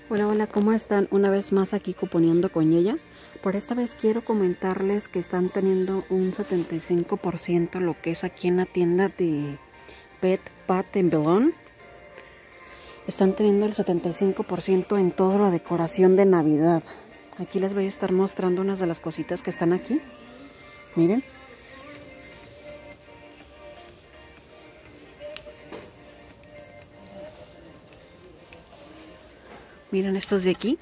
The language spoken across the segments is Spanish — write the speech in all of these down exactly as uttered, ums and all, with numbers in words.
Hola, hola, ¿cómo están? Una vez más aquí cuponeando con ella. Por esta vez quiero comentarles que están teniendo un setenta y cinco por ciento lo que es aquí en la tienda de Bed Bath and Beyond. Están teniendo el setenta y cinco por ciento en toda la decoración de Navidad. Aquí les voy a estar mostrando unas de las cositas que están aquí. Miren. Miren estos de aquí.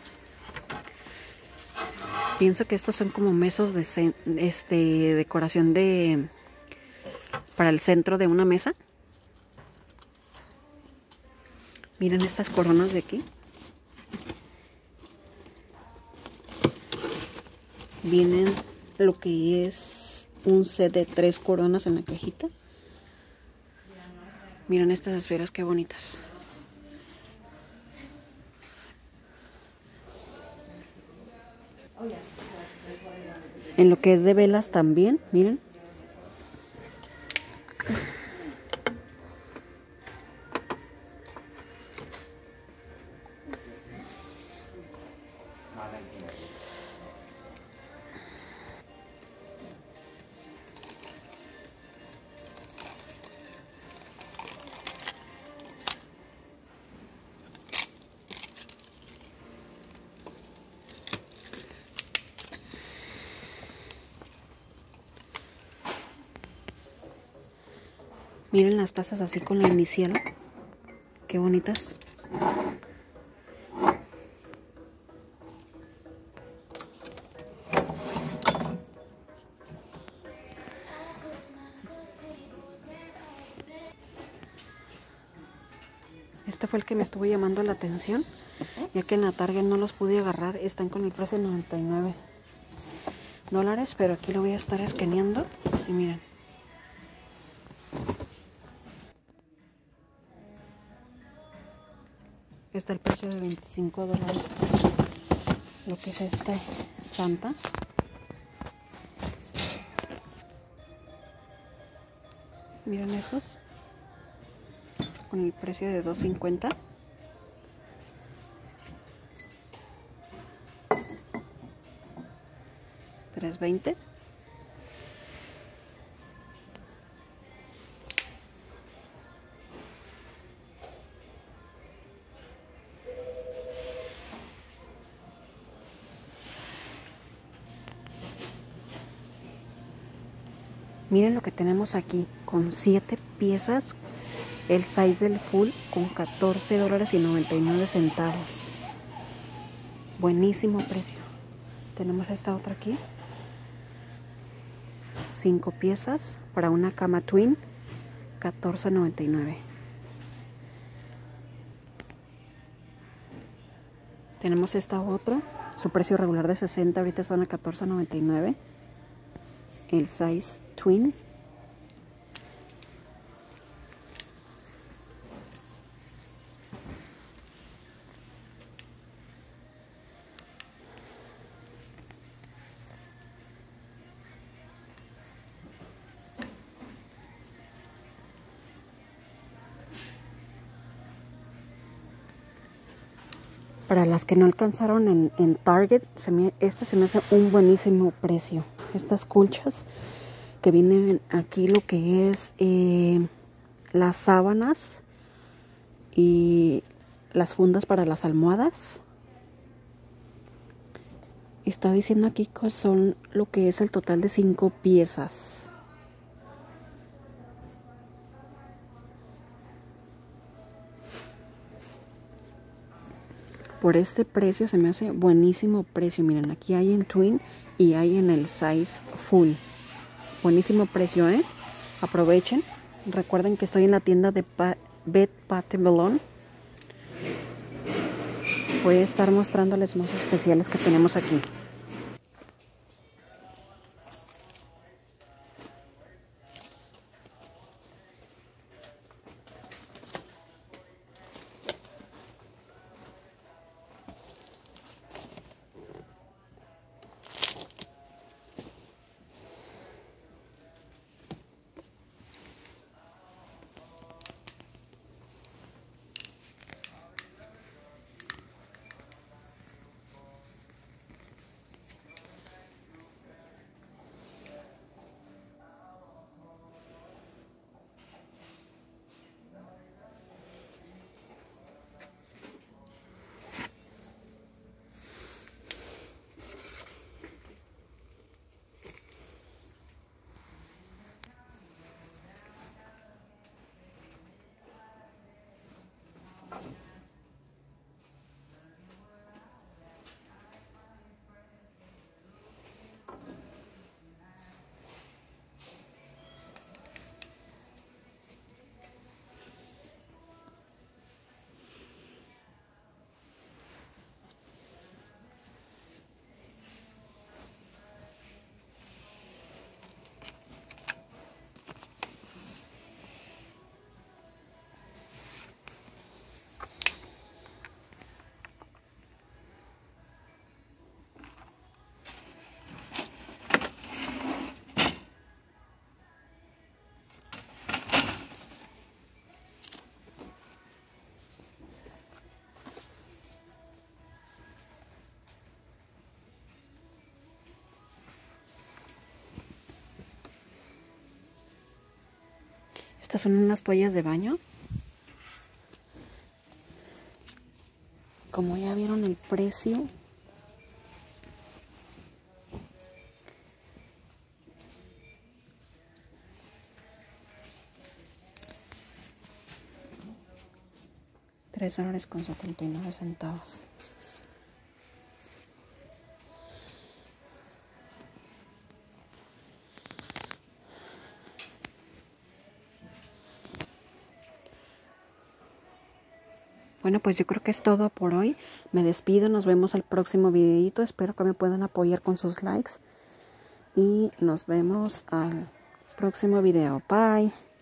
Pienso que estos son como mesos de este, decoración de para el centro de una mesa. Miren estas coronas de aquí. Vienen lo que es un set de tres coronas en la cajita. Miren estas esferas qué bonitas. En lo que es de velas también, miren. Miren las tazas así con la inicial. Qué bonitas. Este fue el que me estuvo llamando la atención, ya que en la Target no los pude agarrar. Están con el precio de noventa y nueve dólares, pero aquí lo voy a estar escaneando y miren. Está el precio de veinticinco dólares. Lo que es este Santa. Miren estos. Con el precio de dos cincuenta. tres veinte. Miren lo que tenemos aquí, con siete piezas, el size del full con catorce dólares y noventa y nueve centavos. Buenísimo precio. Tenemos esta otra aquí, cinco piezas para una cama twin, catorce noventa y nueve. Tenemos esta otra, su precio regular de sesenta, ahorita son a catorce noventa y nueve. El size twin. Para las que no alcanzaron en, en Target, se me, este se me hace un buenísimo precio. Estas colchas que vienen aquí, lo que es eh, las sábanas y las fundas para las almohadas. Está diciendo aquí que son lo que es el total de cinco piezas. Por este precio se me hace buenísimo precio. Miren, aquí hay en twin y hay en el size full. Buenísimo precio, ¿eh? Aprovechen. Recuerden que estoy en la tienda de Bed Bath and Beyond. Voy a estar mostrándoles más especiales que tenemos aquí. Estas son unas toallas de baño. Como ya vieron el precio, tres dólares con setenta y nueve centavos. Bueno, pues yo creo que es todo por hoy. Me despido, nos vemos al próximo videito. Espero que me puedan apoyar con sus likes. Y nos vemos al próximo video. Bye.